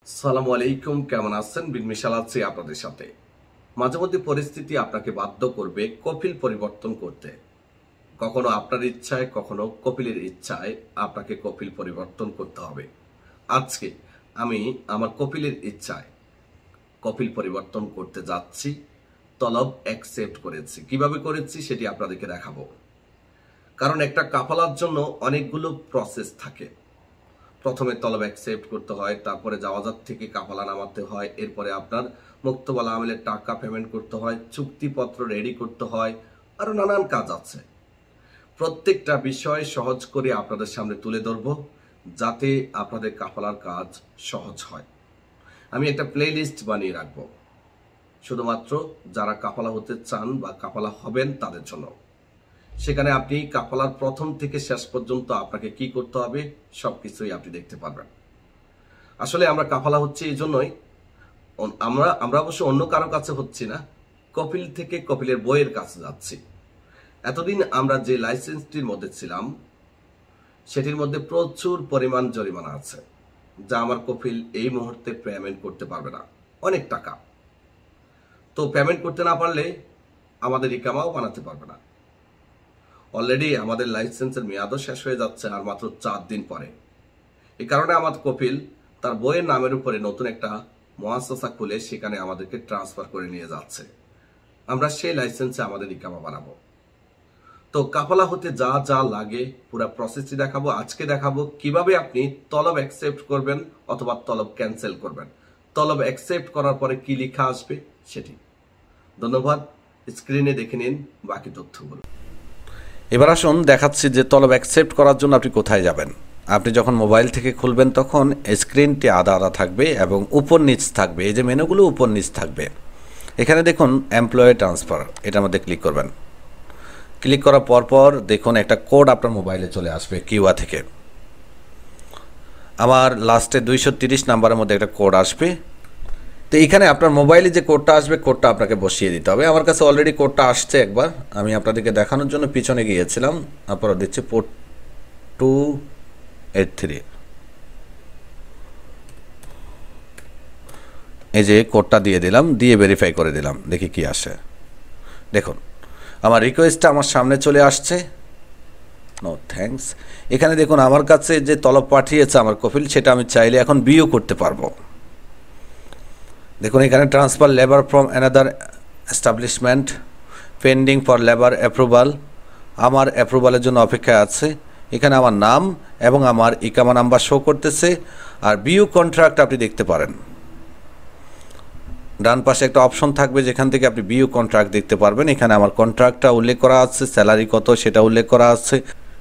আসসালামু আলাইকুম, কেমন আছেন? মিশাল আছি আপনাদের সাথে। মাঝে মধ্যে পরিস্থিতি আপনাকে বাধ্য করবে কপিল পরিবর্তন করতে। কখনো আপনার ইচ্ছায়, কখনো কপিলের ইচ্ছায় আপনাকে কপিল পরিবর্তন করতে হবে। আজকে আমি আমার কপিলের ইচ্ছায় কপিল পরিবর্তন করতে যাচ্ছি। তলব অ্যাকসেপ্ট করেছি। কিভাবে করেছি সেটি আপনাদেরকে দেখাবো। কারণ একটা কাফালার জন্য অনেকগুলো প্রসেস থাকে। প্রথমে তলব অ্যাকসেপ্ট করতে হয়, তারপরে জাওয়াজাত থেকে কাফালা নামাতে হয়, এরপরে আপনার মুক্তবালা আমেলের টাকা পেমেন্ট করতে হয়, চুক্তিপত্র রেডি করতে হয়, আরো নানান কাজ আছে। প্রত্যেকটা বিষয় সহজ করে আপনাদের সামনে তুলে ধরবো, যাতে আপনাদের কাফালার কাজ সহজ হয়। আমি একটা প্লে লিস্ট বানিয়ে রাখবো শুধুমাত্র যারা কাফালা হতে চান বা কাফালা হবেন তাদের জন্য। সেখানে আপনি কাফালার প্রথম থেকে শেষ পর্যন্ত আপনাকে কি করতে হবে সবকিছুই আপনি দেখতে পারবেন। আসলে আমরা কাফালা হচ্ছে এই জন্যই, আমরা অবশ্য অন্য কারো কাছে হচ্ছি না, কপিল থেকে কপিলের বইয়ের কাছে যাচ্ছি। এতদিন আমরা যে লাইসেন্সটির মধ্যে ছিলাম সেটির মধ্যে প্রচুর পরিমাণ জরিমানা আছে, যা আমার কপিল এই মুহূর্তে পেমেন্ট করতে পারবে না, অনেক টাকা। তো পেমেন্ট করতে না পারলে আমাদের ইকামাও বানাতে পারবে না। অলরেডি আমাদের লাইসেন্সের মেয়াদও শেষ হয়ে যাচ্ছে আর মাত্র 4 দিন পরে। এই কারণে আমাদের কপিল তার বইয়ের নামের উপরে নতুন একটা মুআসসাসা খুলে সেখানে আমাদেরকে ট্রান্সফার করে নিয়ে যাচ্ছে। আমরা সেই লাইসেন্সে আমাদের ইকামা বানাবো। তো কাফালা হতে যা যা লাগে পুরো প্রসেসটি দেখাবো। আজকে দেখাবো কিভাবে আপনি তলব অ্যাকসেপ্ট করবেন অথবা তলব ক্যান্সেল করবেন। তলব অ্যাকসেপ্ট করার পরে কি লেখা আসবে সেটি। ধন্যবাদ। স্ক্রিনে দেখে নিন বাকি তথ্যগুলো। এবার আসুন দেখাচ্ছি যে তলব অ্যাকসেপ্ট করার জন্য আপনি কোথায় যাবেন। আপনি যখন মোবাইল থেকে খুলবেন তখন স্ক্রিনটি আদা আদা থাকবে এবং উপর নিচ থাকবে, এই যে মেনুগুলো উপর নিচ থাকবে। এখানে দেখুন এমপ্লয়ি ট্রান্সফার, এটার মধ্যে ক্লিক করবেন। ক্লিক করার পর দেখুন একটা কোড আপনার মোবাইলে চলে আসবে কিউআ থেকে। আমার লাস্টে 230 নাম্বারের মধ্যে একটা কোড আসবে। তো এইখানে আপনার মোবাইলে যে কোডটা আসবে কোডটা আপনাকে বসিয়ে দিতে হবে। আমার কাছে অলরেডি কোডটা আসছে একবার, আমি আপনাদেরকে দেখানোর জন্য পিছনে গিয়েছিলাম। আপনারা দিচ্ছে 4283। এই যে কোডটা দিয়ে দিলাম, দিয়ে ভেরিফাই করে দিলাম, দেখি কি আসে। দেখুন আমার রিকোয়েস্টটা আমার সামনে চলে আসছে। No thanks. এখানে দেখুন আমার কাছে যে তলব পাঠিয়েছে আমার কপিল, সেটা আমি চাইলে এখন বিও করতে পারবো। দেখুন এখানে transfer labour from another establishment, pending for labour approval. আমার অ্যাপ্রুভালের জন্য অপেক্ষায় আছে। এখানে আমার নাম এবং আমার ইকামা নাম্বার শো করতেছে। আর বিউ কন্ট্রাক্ট আপনি দেখতে পারেন, ডান পাশে একটা অপশন থাকবে যেখান থেকে আপনি বিউ কন্ট্রাক্ট দেখতে পারবেন। এখানে আমার কন্ট্রাক্টটা উল্লেখ করা আছে, স্যালারি কত সেটা উল্লেখ করা আছে।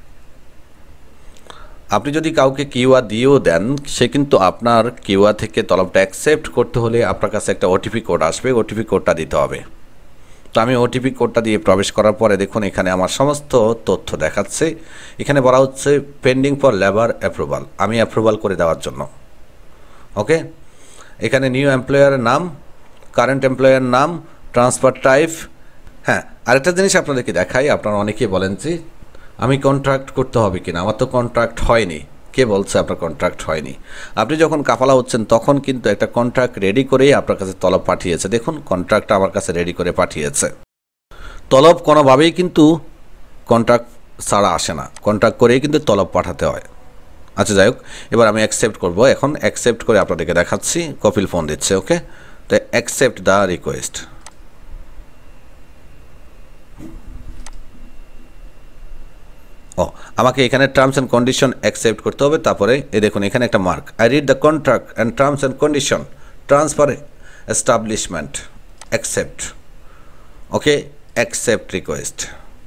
আপনি যদি কাউকে কিউআ দিয়েও দেন, সে কিন্তু আপনার কিউআ থেকে তলবটা অ্যাকসেপ্ট করতে হলে আপনার কাছে একটা ওটিপি কোড আসবে, ওটিপি কোডটা দিতে হবে। তো আমি ওটিপি কোডটা দিয়ে প্রবেশ করার পরে দেখুন এখানে আমার সমস্ত তথ্য দেখাচ্ছে। এখানে বলা হচ্ছে পেন্ডিং ফর লেবার অ্যাপ্রুভাল, আমি অ্যাপ্রুভাল করে দেওয়ার জন্য। ওকে, এখানে নিউ এমপ্লয়ারের নাম, কারেন্ট এমপ্লয়ার নাম, ট্রান্সফার টাইপ। হ্যাঁ, আরেকটা জিনিস আপনাদেরকে দেখাই। আপনারা অনেকেই বলেন যে আমি কন্ট্রাক্ট করতে হবে কিনা, আমার তো কন্ট্রাক্ট হয়নি। কে বলছে আপনার কন্ট্রাক্ট হয়নি? আপনি যখন কাফালা হচ্ছেন তখন কিন্তু একটা কন্ট্রাক্ট রেডি করেই আপনার কাছে তলব পাঠিয়েছে। দেখুন কন্ট্রাক্টটা আমার কাছে রেডি করে পাঠিয়েছে। তলব কোনোভাবেই কিন্তু কন্ট্রাক্ট ছাড়া আসে না, কন্ট্রাক্ট করেই কিন্তু তলব পাঠাতে হয়। আচ্ছা যাই হোক, এবার আমি অ্যাকসেপ্ট করব। এখন অ্যাকসেপ্ট করে আপনাদেরকে দেখাচ্ছি। কপিল ফোন দিচ্ছে। ওকে, তো অ্যাকসেপ্ট দ্য রিকোয়েস্ট। আমাকে এখানে টার্মস অ্যান্ড কন্ডিশন অ্যাকসেপ্ট করতে হবে। তারপরে এই দেখুন এখানে একটা mark, I read the contract and terms and condition, transfer establishment, accept. Okay, accept request.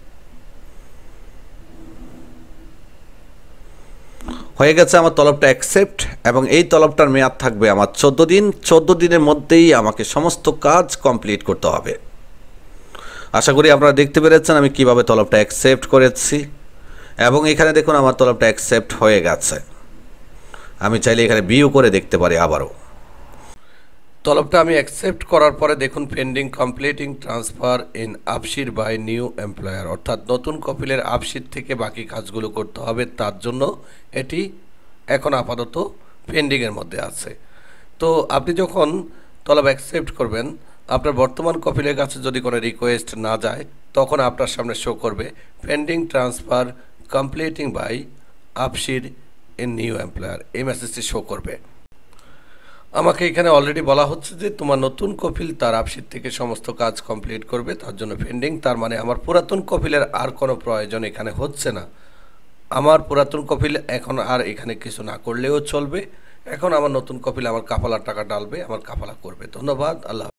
হয়ে গেছে আমার তলবটা অ্যাকসেপ্ট, এবং এই তলবটার মেয়াদ থাকবে আমার 14 দিন। 14 দিনের মধ্যেই আমাকে সমস্ত কাজ কমপ্লিট করতে হবে। আশা করি আপনারা দেখতে পেরেছেন আমি কিভাবে তলবটা অ্যাকসেপ্ট করেছি, এবং এখানে দেখুন আমার তলবটা অ্যাকসেপ্ট হয়ে গেছে। আমি চাইলে এখানে বিও করে দেখতে পারি আবারও। তলবটা আমি অ্যাকসেপ্ট করার পরে দেখুন pending completing transfer in Absher by new employer, অর্থাৎ নতুন কপিলের আপশিট থেকে বাকি কাজগুলো করতে হবে। তার জন্য এটি এখন আপাতত পেন্ডিংয়ের মধ্যে আছে। তো আপনি যখন তলব অ্যাকসেপ্ট করবেন, আপনার বর্তমান কপিলের কাছে যদি কোনো রিকোয়েস্ট না যায়, তখন আপনার সামনে শো করবে pending transfer completing by Absher in new employer, এই মেসেজটি শো করবে। আমাকে এখানে অলরেডি বলা হচ্ছে যে তোমার নতুন কপিল তার আপশিট থেকে সমস্ত কাজ কমপ্লিট করবে, তার জন্য পেন্ডিং। তার মানে আমার পুরাতন কপিলের আর কোনো প্রয়োজন এখানে হচ্ছে না। আমার পুরাতন কপিল এখন আর এখানে কিছু না করলেও চলবে। এখন আমার নতুন কপিল আমার কাফালার টাকা ডালবে, আমার কাফালা করবে। ধন্যবাদ। আল্লাহ।